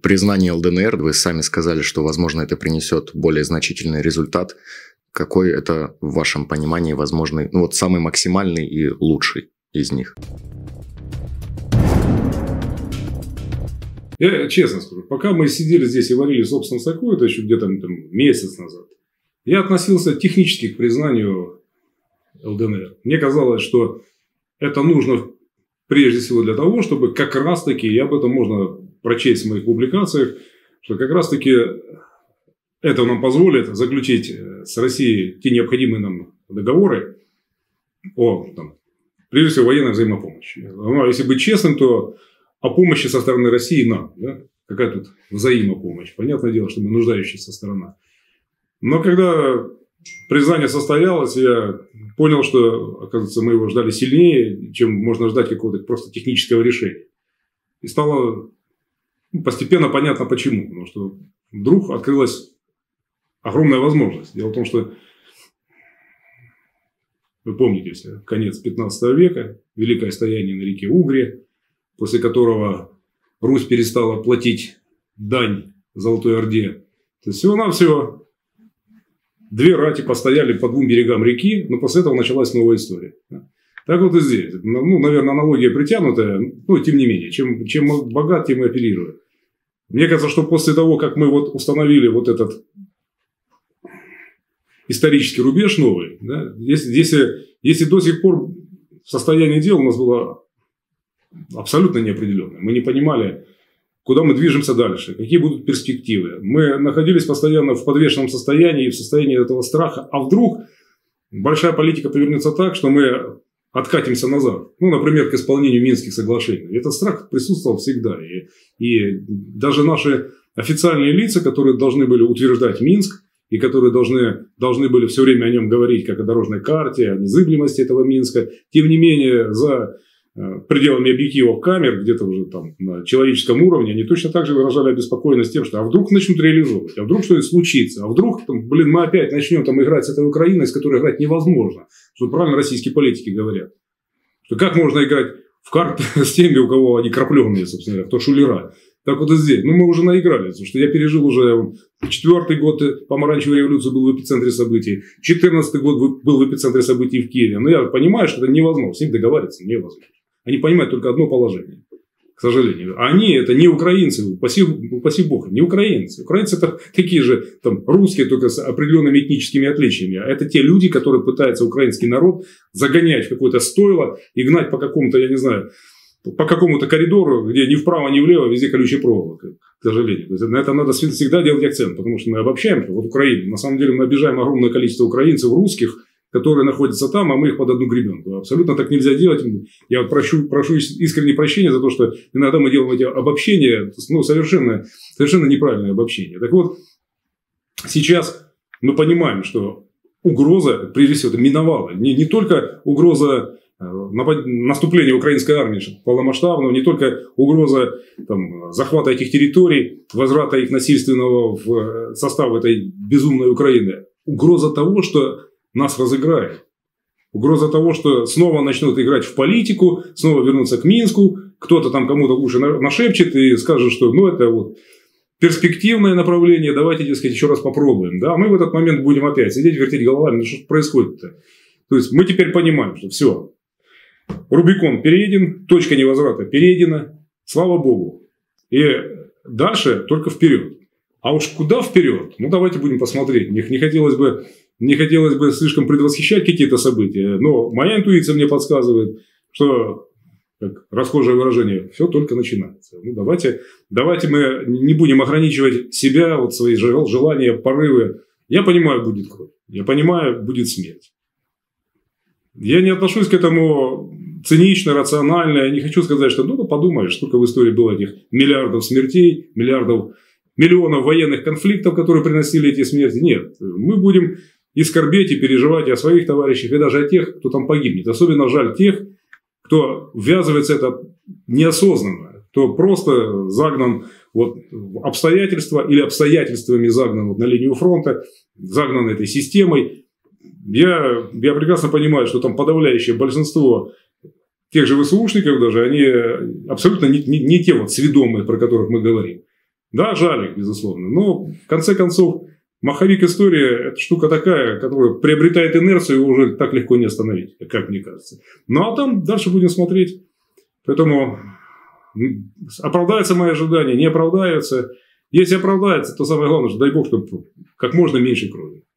признание ЛДНР, вы сами сказали, что, возможно, это принесет более значительный результат. Какой это, в вашем понимании, возможный, самый максимальный и лучший из них? Я честно скажу, пока мы сидели здесь и варили собственный соку, это еще где-то месяц назад, я относился технически к признанию ЛДНР. Мне казалось, что это нужно прежде всего для того, чтобы как раз-таки, и об этом можно прочесть в моих публикациях, что как раз-таки это нам позволит заключить с Россией те необходимые нам договоры о, прежде всего, военной взаимопомощи. Но если быть честным, то о помощи со стороны России нам. Да? Какая тут взаимопомощь? Понятное дело, что мы нуждающаяся сторона. Но когда признание состоялось, я понял, что, оказывается, мы его ждали сильнее, чем можно ждать какого-то просто технического решения. И стало постепенно понятно почему. Потому что вдруг открылась огромная возможность. Дело в том, что вы помните, конец 15 века, великое стояние на реке Угре, после которого Русь перестала платить дань Золотой Орде. То есть всего-навсего две рати постояли по двум берегам реки, но после этого началась новая история. Так вот и здесь. Наверное, аналогия притянутая, но тем не менее. Чем богат, тем и апеллирую. Мне кажется, что после того, как мы установили этот исторический рубеж новый, да, если до сих пор состояние дел у нас было абсолютно неопределенное, мы не понимали, куда мы движемся дальше, какие будут перспективы. Мы находились постоянно в подвешенном состоянии, в состоянии этого страха. А вдруг большая политика повернется так, что мы откатимся назад. Например, к исполнению Минских соглашений. Этот страх присутствовал всегда. И даже наши официальные лица, которые должны были утверждать Минск, и которые должны были все время о нем говорить, как о дорожной карте, о незыблемости этого Минска, тем не менее, за пределами объективов камер, где-то уже на человеческом уровне, они точно так же выражали обеспокоенность тем, что а вдруг начнут реализовывать, а вдруг что-то случится, а вдруг мы опять начнем играть с этой Украиной, с которой играть невозможно. Что правильно российские политики говорят. Что как можно играть в карты с теми, у кого они крапленые, собственно говоря, кто шулера. Так вот и здесь. Мы уже наигрались, потому что я пережил уже 4-й год помаранчевой революции, был в эпицентре событий, 14-й год был в эпицентре событий в Киеве. Но я понимаю, что это невозможно, с ними договариваться невозможно. Они понимают только одно положение, к сожалению. Они это не украинцы, упаси бог, не украинцы. Украинцы это такие же русские, только с определенными этническими отличиями. А это те люди, которые пытаются украинский народ загонять в какое-то стойло и гнать по какому-то, я не знаю, по какому-то коридору, где ни вправо, ни влево, везде колючая проволока, к сожалению. То есть, на это надо всегда делать акцент, потому что мы обобщаем, что Украину. На самом деле мы обижаем огромное количество украинцев, русских, которые находятся там, а мы их под одну гребенку. Абсолютно так нельзя делать. Я прошу искренне прощения за то, что иногда мы делаем эти обобщения, совершенно неправильное обобщение. Так вот, сейчас мы понимаем, что угроза, прежде всего, это миновала. Не только угроза наступления украинской армии полномасштабного, не только угроза захвата этих территорий, возврата их насильственного в состав этой безумной Украины. Угроза того, что нас разыграют. Угроза того, что снова начнут играть в политику, снова вернуться к Минску, кто-то кому-то уши нашепчет и скажет, что это перспективное направление, давайте, дескать, еще раз попробуем. Да? Мы в этот момент будем опять сидеть, вертеть головами, что происходит-то. То есть мы теперь понимаем, что все, Рубикон перейден, точка невозврата перейдена, слава Богу. И дальше только вперед. А уж куда вперед? Давайте будем посмотреть. Не хотелось бы слишком предвосхищать какие-то события, но моя интуиция мне подсказывает, что, как расхожее выражение, все только начинается. Давайте мы не будем ограничивать себя, свои желания, порывы. Я понимаю, будет кровь. Я понимаю, будет смерть. Я не отношусь к этому цинично, рационально. Я не хочу сказать, что подумаешь, сколько в истории было этих миллиардов смертей, миллионов военных конфликтов, которые приносили эти смерти. Нет, мы будем и скорбеть, и переживать и о своих товарищах, и даже о тех, кто там погибнет. Особенно жаль тех, кто ввязывается в это неосознанно, кто просто загнан в обстоятельства или обстоятельствами загнан на линию фронта, загнан этой системой. Я прекрасно понимаю, что там подавляющее большинство тех же ВСУшников даже, они абсолютно не те сведомые, про которых мы говорим. Да, жаль их, безусловно. Но, в конце концов, маховик истории – это штука такая, которая приобретает инерцию, его уже так легко не остановить, как мне кажется. Ну, а там дальше будем смотреть. Поэтому оправдаются мои ожидания, не оправдаются. Если оправдается, то самое главное, что дай бог, чтобы как можно меньше крови.